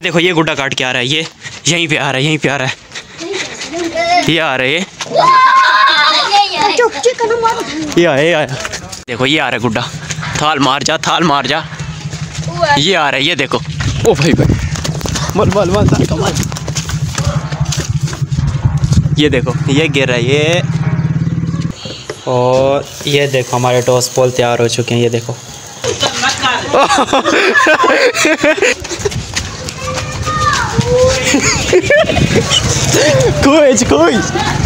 देखो ये गुड्डा काट के आ रहा है, ये यहीं पे आ रहा है, यहीं पे आ रहा है, ये आ रहा है, ये आया। देखो ये आ रहा है गुड्डा, थाल मार जा, थाल मार जा, ये आ रहा है, ये देखो। ओ भाई भाई मल ये देखो ये गिर रहा है ये। और ये देखो हमारे टॉस बॉल तैयार हो चुके हैं, ये देखो। कोई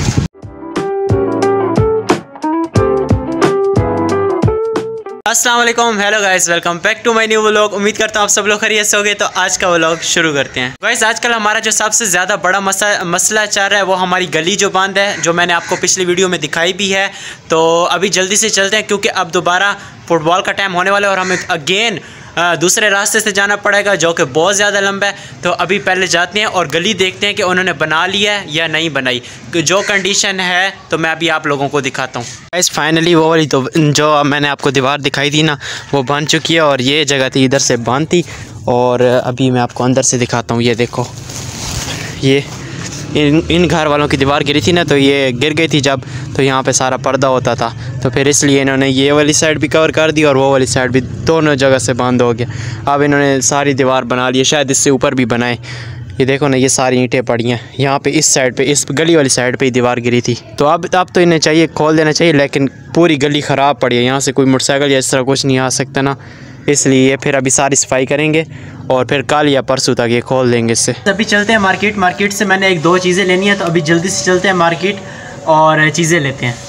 अस्सलाम वालेकुम, hello guys, welcome back to my new vlog. उम्मीद करता हूँ आप सब लोग खैरियत से होंगे। तो आज का व्लॉग शुरू करते हैं। गाइस आजकल हमारा जो सबसे ज़्यादा बड़ा मसला चल रहा है वो हमारी गली जो बंद है, जो मैंने आपको पिछली वीडियो में दिखाई भी है। तो अभी जल्दी से चलते हैं क्योंकि अब दोबारा फुटबॉल का टाइम होने वाला है और हमें अगेन दूसरे रास्ते से जाना पड़ेगा जो कि बहुत ज़्यादा लंबा है। तो अभी पहले जाते हैं और गली देखते हैं कि उन्होंने बना लिया है या नहीं बनाई, जो कंडीशन है तो मैं अभी आप लोगों को दिखाता हूँ। गाइस फाइनली वो वाली तो जो मैंने आपको दीवार दिखाई थी ना, वो बन चुकी है और ये जगह थी इधर से बंद थी। और अभी मैं आपको अंदर से दिखाता हूँ। ये देखो, ये इन घर वालों की दीवार गिरी थी ना, तो ये गिर गई थी जब, तो यहाँ पे सारा पर्दा होता था, तो फिर इसलिए इन्होंने ये वाली साइड भी कवर कर दी और वो वाली साइड भी, दोनों जगह से बंद हो गया। अब इन्होंने सारी दीवार बना ली है, शायद इससे ऊपर भी बनाए। ये देखो ना, ये सारी ईंटें पड़ी हैं यहाँ पे, इस साइड पे, इस गली वाली साइड पे ही दीवार गिरी थी। तो अब तो इन्हें चाहिए खोल देना चाहिए, लेकिन पूरी गली ख़राब पड़ी है, यहाँ से कोई मोटरसाइकिल या इस तरह कुछ नहीं आ सकता ना, इसलिए फिर अभी सारी सफाई करेंगे और फिर कल या परसों तक ये खोल देंगे इससे। अभी चलते हैं मार्केट से मैंने एक दो चीज़ें लेनी है, तो अभी जल्दी से चलते हैं मार्केट और चीज़ें लेते हैं।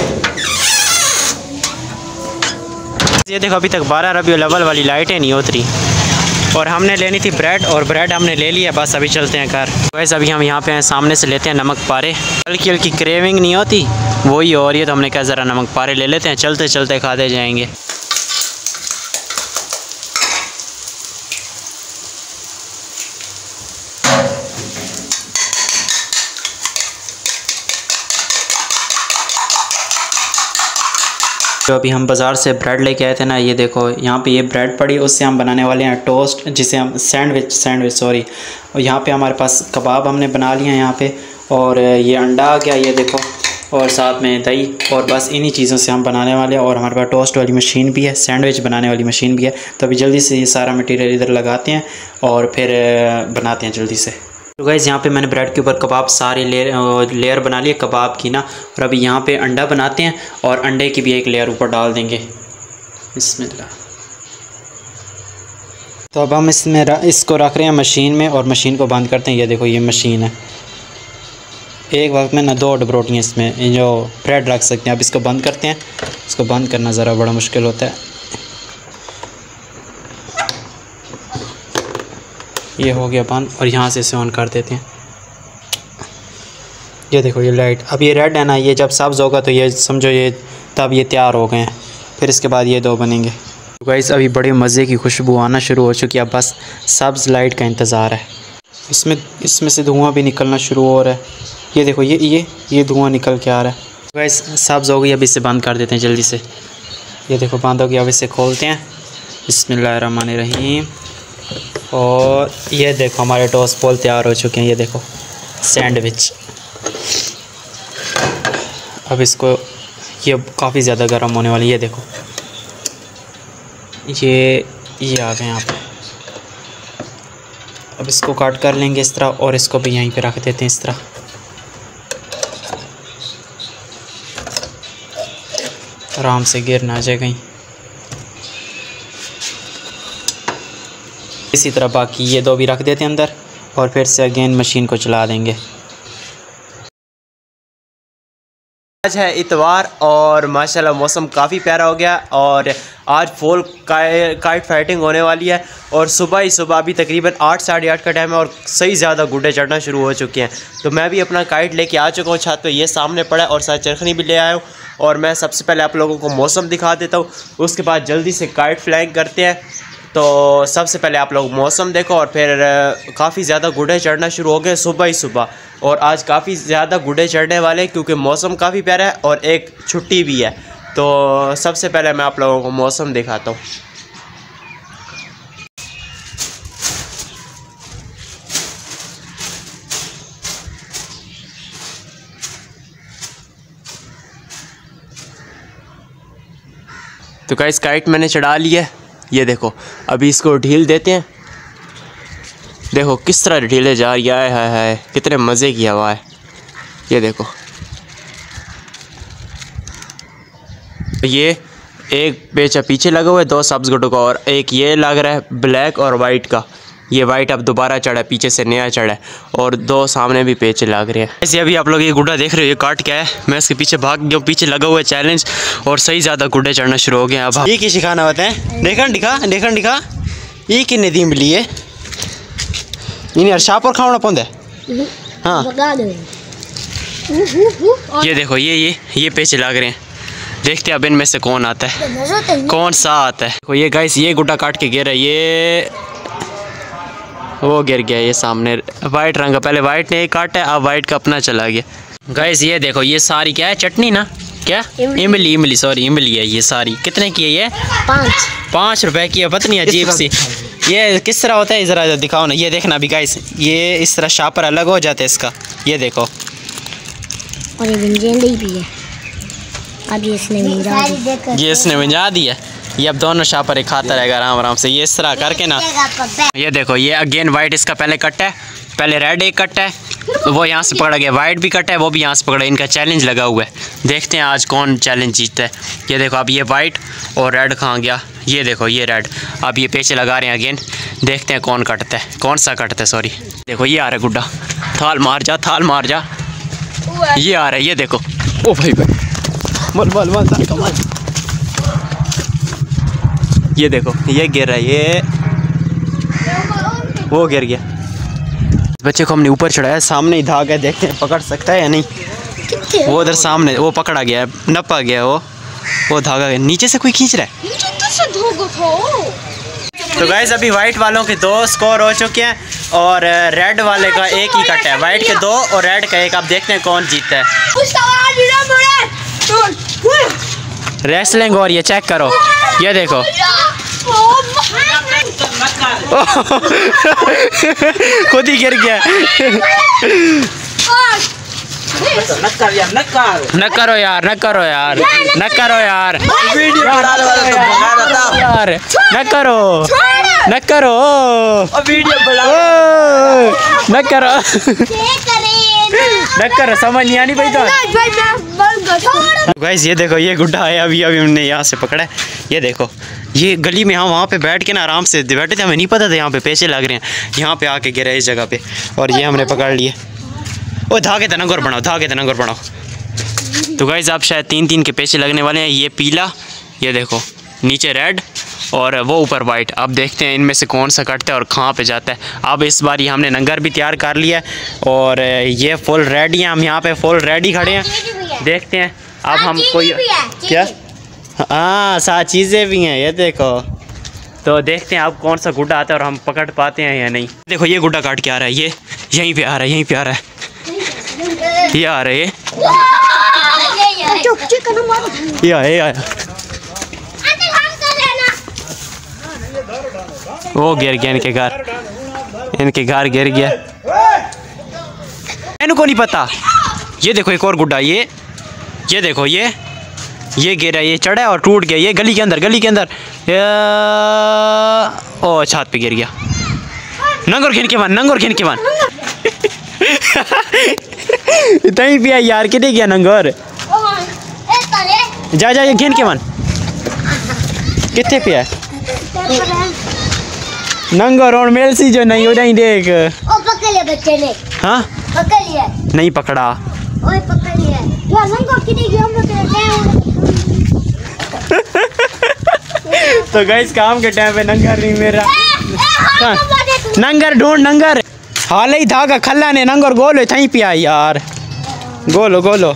ये देखो अभी तक 12 रबीउल अव्वल वाली लाइटें नहीं उतरी और हमने लेनी थी ब्रेड, और ब्रेड हमने ले लिया। बस अभी चलते हैं घर। वैसे अभी हम यहाँ पे हैं, सामने से लेते हैं नमक पारे। हल्की हल्की क्रेविंग नहीं होती, वही हो रही है, तो हमने कहा ज़रा नमक पारे ले लेते हैं, चलते चलते खाते जाएंगे। जो अभी हम बाज़ार से ब्रेड लेके आए थे ना, ये देखो यहाँ पे ये ब्रेड पड़ी, उससे हम बनाने वाले हैं टोस्ट, जिसे हम सैंडविच सॉरी। और यहाँ पे हमारे पास कबाब हमने बना लिए हैं यहाँ पे, और ये अंडा आ गया, ये देखो, और साथ में दही, और बस इन्हीं चीज़ों से हम बनाने वाले हैं। और हमारे पास टोस्ट वाली मशीन भी है, सैंडविच बनाने वाली मशीन भी है। तो अभी जल्दी से ये सारा मटीरियल इधर लगाते हैं और फिर बनाते हैं जल्दी से। तो गाइस यहाँ पे मैंने ब्रेड के ऊपर कबाब सारे लेयर बना लिए कबाब की ना, और अभी यहाँ पे अंडा बनाते हैं और अंडे की भी एक लेयर ऊपर डाल देंगे। बिस्मिल्लाह। तो अब हम इसको रख रहे हैं मशीन में और मशीन को बंद करते हैं। ये देखो ये मशीन है, एक वक्त में ना 2 डबरोटियाँ इसमें जो ब्रेड रख सकते हैं। अब इसको बंद करते हैं। इसको बंद करना ज़रा बड़ा मुश्किल होता है। ये हो गया बंद और यहाँ से इसे ऑन कर देते हैं। ये देखो ये लाइट, अब ये रेड है ना, ये जब सब्ज़ होगा तो ये समझो ये तब ये तैयार हो गए हैं, फिर इसके बाद ये 2 बनेंगे। तो गाइस अभी बड़े मज़े की खुशबू आना शुरू हो चुकी है, अब बस सब्ज़ लाइट का इंतज़ार है। इसमें से धुआं भी निकलना शुरू हो रहा है। ये देखो ये धुआं निकल के आ रहा है। गाइस सब्ज़ हो गई, अब इसे बंद कर देते हैं जल्दी से। ये देखो बंद हो गया, अब इसे खोलते हैं। बिस्मिल्लाहिर्रहमानिर्रहीम। और ये देखो हमारे टोस्ट बॉल तैयार हो चुके हैं, ये देखो सैंडविच। अब इसको, ये काफ़ी ज़्यादा गर्म होने वाली है, ये देखो ये आ गए यहाँ पे। अब इसको काट कर लेंगे इस तरह, और इसको भी यहीं पे रख देते हैं इस तरह। आराम से गिर ना जाए कहीं। इसी तरह बाकी ये 2 भी रख देते हैं अंदर, और फिर से अगेन मशीन को चला देंगे। आज है इतवार और माशाल्लाह मौसम काफ़ी प्यारा हो गया, और आज फुल काइट फाइटिंग होने वाली है। और सुबह अभी तकरीबन 8 साढ़े 8 का टाइम है और सही ज़्यादा गुड्डे चढ़ना शुरू हो चुके हैं। तो मैं भी अपना काइट लेके आ चुका हूँ छत पे, ये सामने पड़ा है, और साथ चरखनी भी ले आया हूँ। और मैं सबसे पहले आप लोगों को मौसम दिखा देता हूँ, उसके बाद जल्दी से काइट फ्लाइंग करते हैं। तो सबसे पहले आप लोग मौसम देखो, और फिर काफ़ी ज़्यादा गुड्डे चढ़ना शुरू हो गए सुबह ही सुबह। और आज काफ़ी ज़्यादा गुड्डे चढ़ने वाले क्योंकि मौसम काफ़ी प्यारा है और एक छुट्टी भी है। तो सबसे पहले मैं आप लोगों को मौसम दिखाता हूँ। तो गाइस काइट मैंने चढ़ा लिया है, ये देखो। अभी इसको ढील देते हैं। देखो किस तरह ढीले जा रही है, कितने मज़े की हवा है, ये देखो। ये एक पेचा पीछे लगा हुआ है 2 सब्ज़ गुड्डों का, और एक ये लग रहा है ब्लैक और वाइट का। ये वाइट अब दोबारा चढ़ा है, पीछे से नया चढ़ा है, और 2 सामने भी पेचे लग रहे हैं। ऐसे अभी आप लोग ये गुड्डा देख रहे हो, ये काट क्या है, मैं इसके पीछे भाग गया, पीछे लगा हुआ है चैलेंज, और सही ज़्यादा गुड्डे चढ़ना शुरू हो गए। अब ये की सिखाना होता है, देखन दिखा ये किन्ने दी मिली है इन यार शापर खाना पौंदा है। हाँ ये देखो, ये पेचे लग रहे हैं। देखते हैं अब इनमें से कौन आता है, कौन सा आता है। ये गाइस ये गुड्डा काट के गिरा है, ये वो गिर गया। ये सामने वाइट रंग का, पहले वाइट ने एक काटा है, अब वाइट का अपना चला गया। गाइस ये देखो, ये सारी क्या है, चटनी ना, क्या इमली सॉरी इमली है। ये सारी कितने की है? ये 5 रुपए की है, पता नहीं अजीब सी। ये किस तरह होता है, ज़रा दिखाओ ना। ये देखना भी गाइस, ये इस तरह शापर अलग हो जाता है इसका, ये देखो। और ये भी है, अब ये इसने मिंजा दिया। ये अब दोनों शापर एक खाता रहेगा आराम आराम से। ये इस तरह करके ना, ये देखो, ये अगेन वाइट इसका पहले कट है, पहले रेड एक कट है, वो यहाँ से पकड़ा गया, वाइट भी कट है, वो भी यहाँ से पकड़ा। इनका चैलेंज लगा हुआ है, देखते हैं आज कौन चैलेंज जीतता है। ये देखो अब ये वाइट और रेड कहाँ गया, ये देखो ये रेड। अब ये पेचे लगा रहे हैं अगेन, देखते हैं कौन कटता है, कौन सा कटता है सॉरी। देखो ये आ रहा है गुड्डा, थाल मार जा ये आ रहा है, ये देखो। ओ भाई ये देखो, ये गिर रहा है, ये वो गिर गया। बच्चे को हमने ऊपर चढ़ाया, सामने ही धागा है, देखते हैं पकड़ सकता है या नहीं। वो उधर सामने वो पकड़ा गया है, नपा गया वो धागा है। नीचे से कोई खींच रहा है। तो गाइस अभी वाइट वालों के 2 स्कोर हो चुके हैं, और रेड वाले का 1 ही कट है। वाइट के 2 और रेड का 1। अब देखते हैं कौन जीतता है। रेसलिंग और ये चेक करो, ये देखो। खुद ही गिर गया। न करो यार न करो यार न करो यार न करो न करो न करो न करो, समझ नहीं आनी भाई। तो गाइस ये देखो, ये गुड्डा है, अभी हमने यहाँ से पकड़ा है। ये देखो, ये गली में हम वहाँ पे बैठ के ना आराम से बैठे थे, हमें नहीं पता था यहाँ पे पेचे लग रहे हैं। यहाँ पे आके गिरा इस जगह पे, और ये हमने पकड़ लिए। ओ धागे तनंगोर बनाओ। तो गाइस आप शायद 3-3 के पेचे लगने वाले हैं। ये पीला, ये देखो नीचे रेड, और वो ऊपर वाइट। अब देखते हैं इनमें से कौन सा कटता है और कहाँ पे जाता है। अब इस बार ये हमने नंगर भी तैयार कर लिया है, और ये फुल रेडी हैं। हम यहाँ पे फुल रेडी खड़े हैं, देखते हैं अब हम कोई क्या, हाँ 7 चीज़ें भी हैं, ये देखो। तो देखते हैं अब कौन सा गुड्डा आता है और हम पकड़ पाते हैं या नहीं। देखो ये गुड्डा काट के आ रहा है, ये यहीं पे आ रहा है, ये आ रहा है, ये आया। वो गिर गया, इनके घर गिर गया, इनको नहीं पता। ये देखो एक और गुड्डा, ये देखो, ये गिरा, ये चढ़ा और टूट गया। ये गली के अंदर ओ छत पे गिर गया। नंगर खिन के वन इतनी भी है यार, कितने गया नंगर, जा घिन के वन कितने पे है नंगर। और मेल सी जो नहीं हो नहीं देख, पकड़ लिया बच्चे ने। हाँ पकड़ लिया, नहीं पकड़ा, ओए पकड़ लिया यार। नंगर कितने गया हम तो गाइस काम के टाइम पे नंगर नहीं मेरा। नंगर ढूंढ, नंगर हाल ही धागा खल्ला ने नंगर गोलो थी पिया यार, गोलो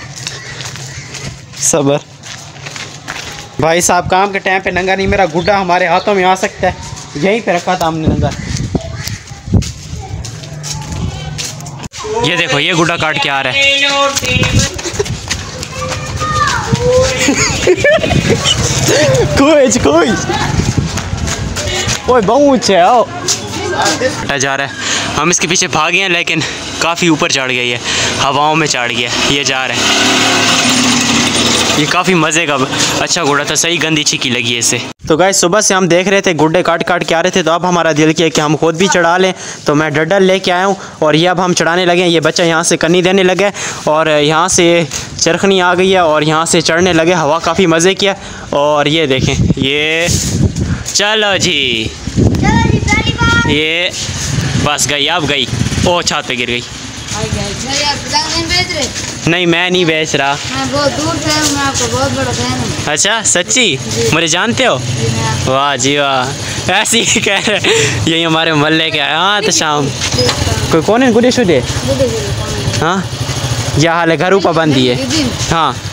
सबर। भाई साहब काम के टाइम पे नंगा नहीं, मेरा गुड्डा हमारे हाथों में आ सकता है। यहीं पे रखा था हमने नंगा। ये देखो, ये गुड्डा काट के आ रहा है। कोई ओए बहुत है, आओ जा रहा है। हम इसके पीछे भागे हैं, लेकिन काफ़ी ऊपर चढ़ गई है, हवाओं में चढ़ गया। ये जा रहा है, ये काफ़ी मज़े का अच्छा घोड़ा था, सही गंदी चिकी लगी इसे। तो गाइस सुबह से हम देख रहे थे गुड्डे काट काट के आ रहे थे, तो अब हमारा दिल किया कि हम खुद भी चढ़ा लें। तो मैं डडल लेके आया हूँ और ये अब हम चढ़ाने लगे। ये बच्चा यहाँ से कन्नी देने लगे और यहाँ से चरखनी आ गई है और यहाँ से चढ़ने लगे। हवा काफ़ी मज़े किया और ये देखें, ये चलो जी, ये बस गई, अब गई। ओ छत पे गिर गई। नहीं मैं नहीं बेच रहा, मैं बहुत दूर से हूं, मैं आपको बहुत बड़ा फैन हूं। अच्छा सच्ची? मुझे जानते हो? वाह जी वाह, ऐसे ही कह रहे। यही हमारे मोहल्ले के। हाँ तो शाम कोई कौन है? गुडे शुडे। हाँ क्या हाल है? घर ऊपर बंदी है। हाँ